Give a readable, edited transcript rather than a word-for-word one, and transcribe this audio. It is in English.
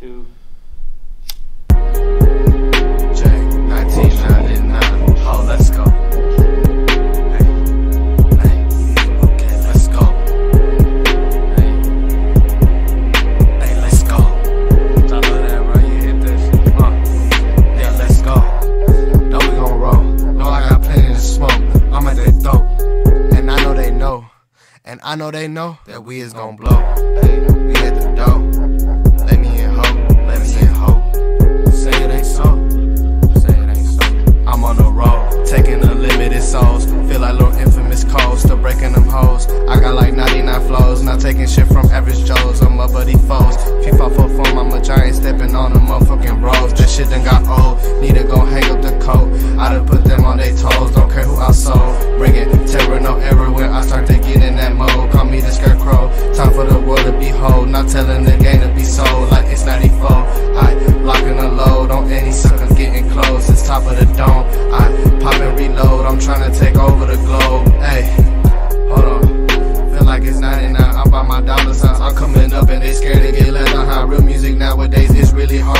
2. Jay1999. Oh, let's go. Hey, okay, let's go. Hey, let's go. I love that, bro. You hit that shit. Yeah, let's go. Know we gon' roll. Know I got plenty to smoke. I'm at that dope, and I know they know. And I know they know that we is gon' blow. Hey, we hit the dough. Let me in hope. Let me in hope. Say it ain't so. Say it ain't so. I'm on the road, taking unlimited souls. Feel like little infamous codes, still breaking them hoes. I got like 99 flows, not taking shit from average Joes or my buddy foes. FIFA for form, I'm a giant stepping on the motherfucking bros. That shit done got old, need to go hang up the coat. I done put them on their toes, don't care who I sold. Bring it, terror, no error when I start to get in that mode. Call me the SCARECROW, time for the world to behold. Not telling the game to be sold like it's 94. I locking the load on any suckers getting close. It's top of the dome, I pop and reload. I'm trying to take over the globe. Hey, hold on, feel like it's 99. I'm by my dollar signs. I'm coming up and they scared to get left behind. Real music nowadays is really hard.